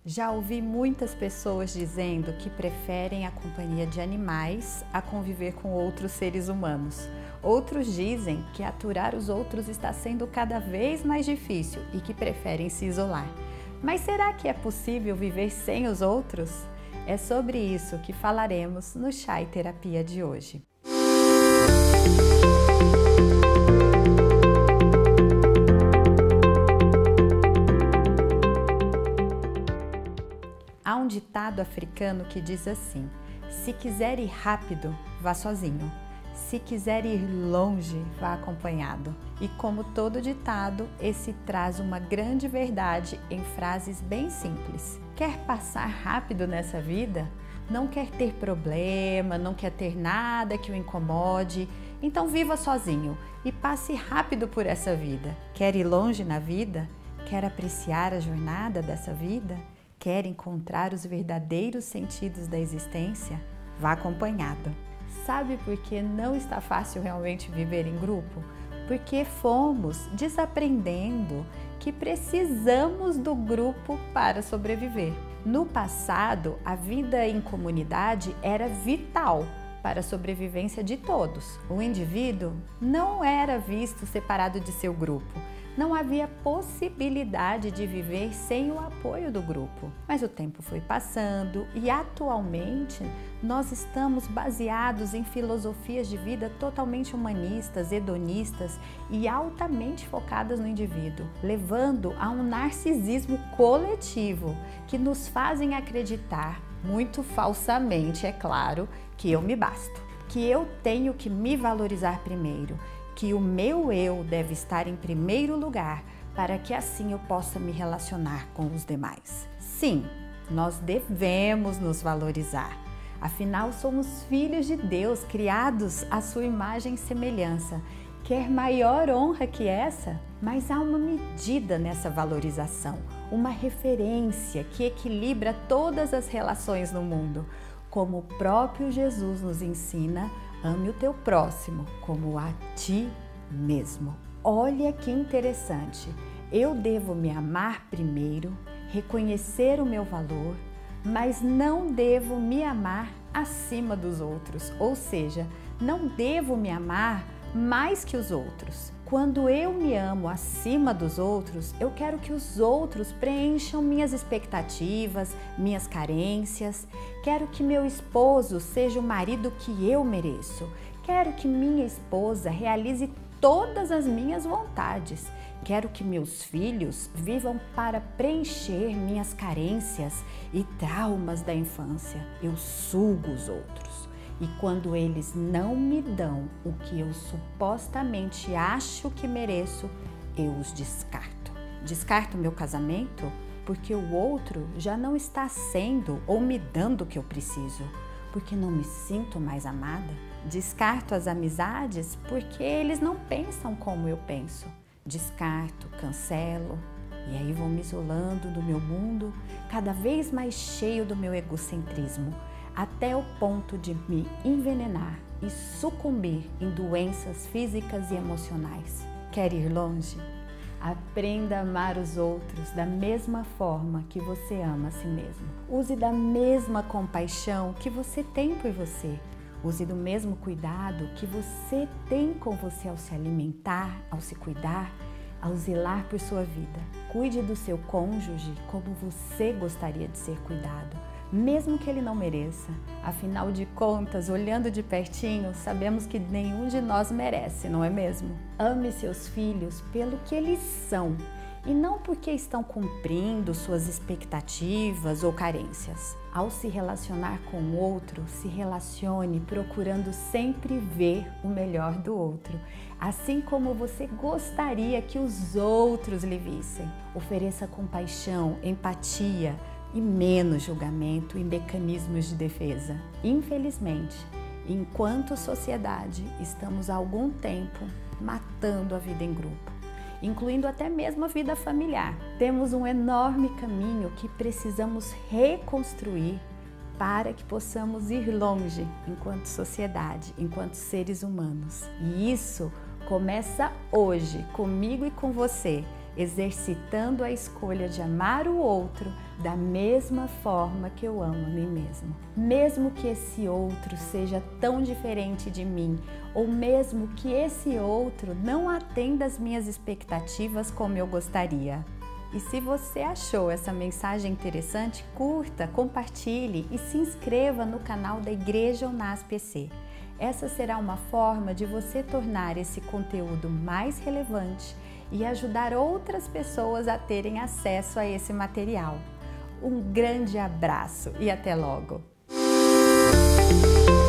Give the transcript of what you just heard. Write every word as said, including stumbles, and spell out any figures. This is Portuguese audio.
Já ouvi muitas pessoas dizendo que preferem a companhia de animais a conviver com outros seres humanos. Outros dizem que aturar os outros está sendo cada vez mais difícil e que preferem se isolar. Mas será que é possível viver sem os outros? É sobre isso que falaremos no Chá e Terapia de hoje. Há um ditado africano que diz assim: se quiser ir rápido, vá sozinho. Se quiser ir longe, vá acompanhado. E como todo ditado, esse traz uma grande verdade em frases bem simples. Quer passar rápido nessa vida? Não quer ter problema, não quer ter nada que o incomode? Então viva sozinho e passe rápido por essa vida. Quer ir longe na vida? Quer apreciar a jornada dessa vida? Quer encontrar os verdadeiros sentidos da existência? Vá acompanhado. Sabe por que não está fácil realmente viver em grupo? Porque fomos desaprendendo que precisamos do grupo para sobreviver. No passado, a vida em comunidade era vital para a sobrevivência de todos. O indivíduo não era visto separado de seu grupo. Não havia possibilidade de viver sem o apoio do grupo. Mas o tempo foi passando e atualmente nós estamos baseados em filosofias de vida totalmente humanistas, hedonistas e altamente focadas no indivíduo, levando a um narcisismo coletivo que nos fazem acreditar, muito falsamente, é claro, que eu me basto, que eu tenho que me valorizar primeiro, que o meu eu deve estar em primeiro lugar para que assim eu possa me relacionar com os demais. Sim, nós devemos nos valorizar. Afinal, somos filhos de Deus, criados à sua imagem e semelhança. Quer maior honra que essa? Mas há uma medida nessa valorização, uma referência que equilibra todas as relações no mundo. Como o próprio Jesus nos ensina, ame o teu próximo como a ti mesmo. Olha que interessante, eu devo me amar primeiro, reconhecer o meu valor, mas não devo me amar acima dos outros, ou seja, não devo me amar mais que os outros. Quando eu me amo acima dos outros, eu quero que os outros preencham minhas expectativas, minhas carências. Quero que meu esposo seja o marido que eu mereço. Quero que minha esposa realize todas as minhas vontades. Quero que meus filhos vivam para preencher minhas carências e traumas da infância. Eu sugo os outros. E quando eles não me dão o que eu supostamente acho que mereço, eu os descarto. Descarto meu casamento porque o outro já não está sendo ou me dando o que eu preciso, porque não me sinto mais amada. Descarto as amizades porque eles não pensam como eu penso. Descarto, cancelo e aí vou me isolando do meu mundo, cada vez mais cheio do meu egocentrismo, até o ponto de me envenenar e sucumbir em doenças físicas e emocionais. Quer ir longe? Aprenda a amar os outros da mesma forma que você ama a si mesmo. Use da mesma compaixão que você tem por você. Use do mesmo cuidado que você tem com você ao se alimentar, ao se cuidar, ao zelar por sua vida. Cuide do seu cônjuge como você gostaria de ser cuidado, mesmo que ele não mereça. Afinal de contas, olhando de pertinho, sabemos que nenhum de nós merece, não é mesmo? Ame seus filhos pelo que eles são e não porque estão cumprindo suas expectativas ou carências. Ao se relacionar com o outro, se relacione procurando sempre ver o melhor do outro, assim como você gostaria que os outros lhe vissem. Ofereça compaixão, empatia e menos julgamento e mecanismos de defesa. Infelizmente, enquanto sociedade, estamos há algum tempo matando a vida em grupo, incluindo até mesmo a vida familiar. Temos um enorme caminho que precisamos reconstruir para que possamos ir longe enquanto sociedade, enquanto seres humanos. E isso começa hoje, comigo e com você, exercitando a escolha de amar o outro da mesma forma que eu amo a mim mesmo. Mesmo que esse outro seja tão diferente de mim, ou mesmo que esse outro não atenda às minhas expectativas como eu gostaria. E se você achou essa mensagem interessante, curta, compartilhe e se inscreva no canal da Igreja Onás P C. Essa será uma forma de você tornar esse conteúdo mais relevante e ajudar outras pessoas a terem acesso a esse material. Um grande abraço e até logo!